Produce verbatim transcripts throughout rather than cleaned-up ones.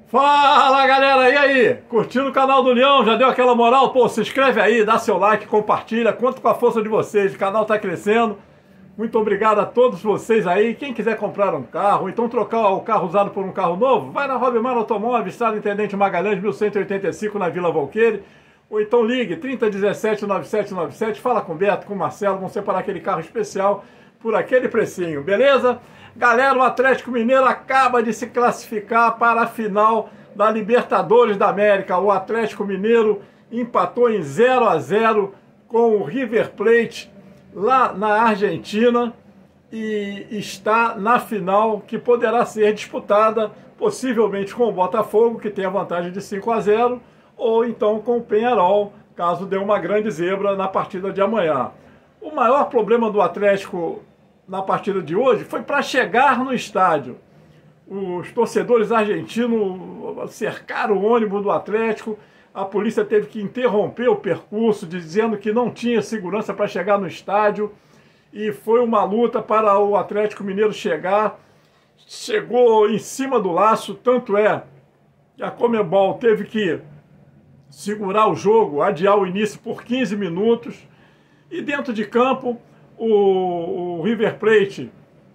Fala galera, e aí? Curtindo o canal do Leão? Já deu aquela moral? Pô, se inscreve aí, dá seu like, compartilha, conto com a força de vocês, o canal tá crescendo. Muito obrigado a todos vocês aí. Quem quiser comprar um carro, ou então trocar o carro usado por um carro novo, vai na Robimar Automóveis, Estrada Intendente Magalhães, mil cento e oitenta e cinco, na Vila Valqueire. Ou então ligue trinta dezessete, noventa e sete noventa e sete, fala com o Beto, com o Marcelo, vão separar aquele carro especial por aquele precinho, beleza? Galera, o Atlético Mineiro acaba de se classificar para a final da Libertadores da América. O Atlético Mineiro empatou em zero a zero com o River Plate lá na Argentina e está na final, que poderá ser disputada possivelmente com o Botafogo, que tem a vantagem de cinco a zero, ou então com o Peñarol, caso dê uma grande zebra na partida de amanhã. O maior problema do Atlético na partida de hoje foi para chegar no estádio. Os torcedores argentinos cercaram o ônibus do Atlético, a polícia teve que interromper o percurso, dizendo que não tinha segurança para chegar no estádio, e foi uma luta para o Atlético Mineiro chegar. Chegou em cima do laço, tanto é que a Conmebol teve que segurar o jogo, adiar o início por quinze minutos, e dentro de campo o, o River Plate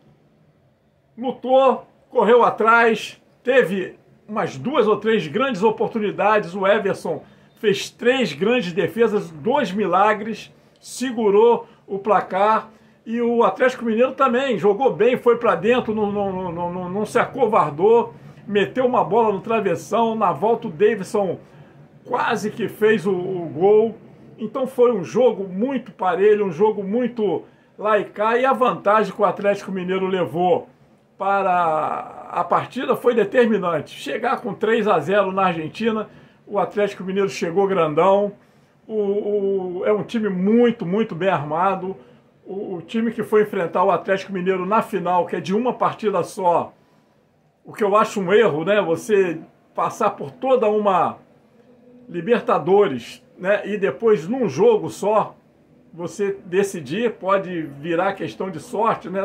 lutou, correu atrás, teve umas duas ou três grandes oportunidades. O Everson fez três grandes defesas, dois milagres, segurou o placar, e o Atlético Mineiro também jogou bem, foi para dentro, não, não, não, não, não se acovardou, meteu uma bola no travessão, na volta o Davidson quase que fez o, o gol. Então foi um jogo muito parelho, um jogo muito lá e cá, e a vantagem que o Atlético Mineiro levou para a partida foi determinante. Chegar com três a zero na Argentina, o Atlético Mineiro chegou grandão. O, o, é um time muito, muito bem armado. O, o time que foi enfrentar o Atlético Mineiro na final, que é de uma partida só, o que eu acho um erro, né? Você passar por toda uma Libertadores, né, e depois num jogo só você decidir, pode virar questão de sorte, né?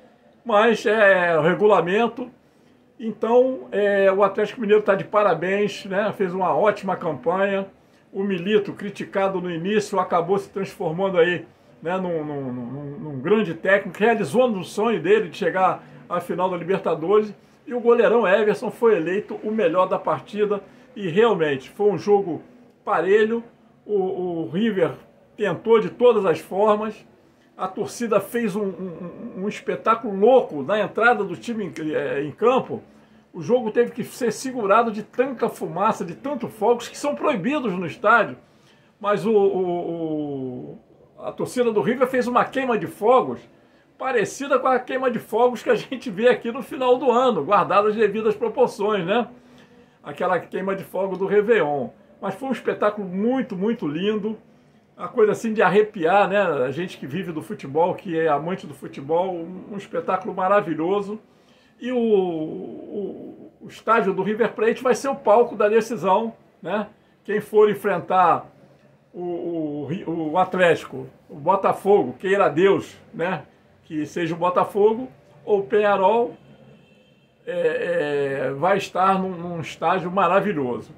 Mas é o regulamento. Então é, o Atlético Mineiro está de parabéns, né? Fez uma ótima campanha. O Milito, criticado no início, acabou se transformando aí, né, num, num, num, num grande técnico, realizou o sonho dele de chegar à final da Libertadores, e o goleirão Everson foi eleito o melhor da partida. E realmente foi um jogo parelho. O, o River tentou de todas as formas, a torcida fez um, um, um espetáculo louco na entrada do time em, é, em campo. O jogo teve que ser segurado de tanta fumaça, de tantos fogos que são proibidos no estádio. Mas o, o, o, a torcida do River fez uma queima de fogos parecida com a queima de fogos que a gente vê aqui no final do ano, guardadas as devidas proporções, né? Aquela queima de fogo do Réveillon. Mas foi um espetáculo muito, muito lindo. Uma coisa assim de arrepiar, né? A gente que vive do futebol, que é amante do futebol, um, um espetáculo maravilhoso. E o, o, o estádio do River Plate vai ser o palco da decisão, né? Quem for enfrentar o, o, o Atlético, o Botafogo, queira Deus, né, que seja o Botafogo, ou o Peñarol, É, é, vai estar num, num estágio maravilhoso.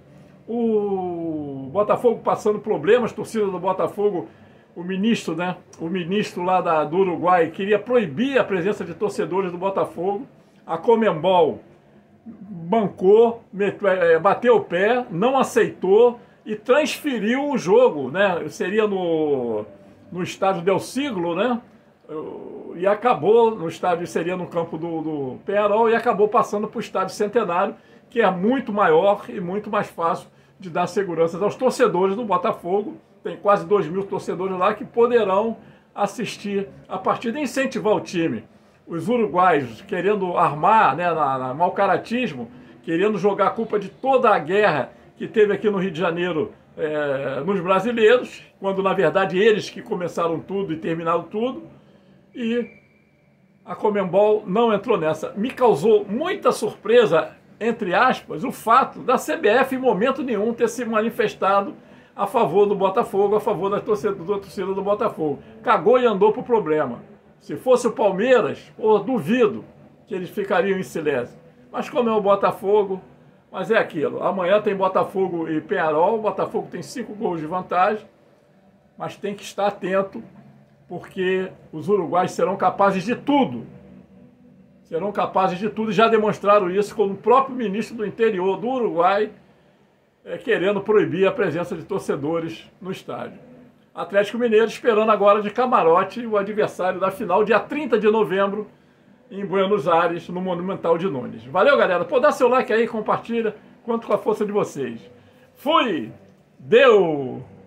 O Botafogo passando problemas, torcida do Botafogo, o ministro, né, o ministro lá da, do Uruguai queria proibir a presença de torcedores do Botafogo. A Conmebol bancou, meteu, é, bateu o pé, não aceitou e transferiu o jogo, né? Seria no, no estádio Del Siglo, né? E acabou no estádio, seria no campo do, do Peñarol, e acabou passando para o estádio Centenário, que é muito maior e muito mais fácil de dar segurança aos torcedores do Botafogo. Tem quase dois mil torcedores lá que poderão assistir a partida e incentivar o time. Os uruguaios querendo armar, né, na, na mau caratismo, querendo jogar a culpa de toda a guerra que teve aqui no Rio de Janeiro é, nos brasileiros, quando na verdade eles que começaram tudo e terminaram tudo. E a Conmebol não entrou nessa. Me causou muita surpresa, entre aspas, o fato da C B F em momento nenhum ter se manifestado a favor do Botafogo, a favor da torcida, da torcida do Botafogo. Cagou e andou pro problema. Se fosse o Palmeiras, eu duvido que eles ficariam em silêncio. Mas como é o Botafogo, Mas é aquilo, amanhã tem Botafogo e Peñarol, o Botafogo tem cinco gols de vantagem, mas tem que estar atento, porque os uruguaios serão capazes de tudo. Serão capazes de tudo e já demonstraram isso com o próprio ministro do interior do Uruguai é, querendo proibir a presença de torcedores no estádio. Atlético Mineiro esperando agora de camarote o adversário da final, dia trinta de novembro, em Buenos Aires, no Monumental de Nunes. Valeu, galera. Pô, dá seu like aí, compartilha, conto com a força de vocês. Fui! Deu!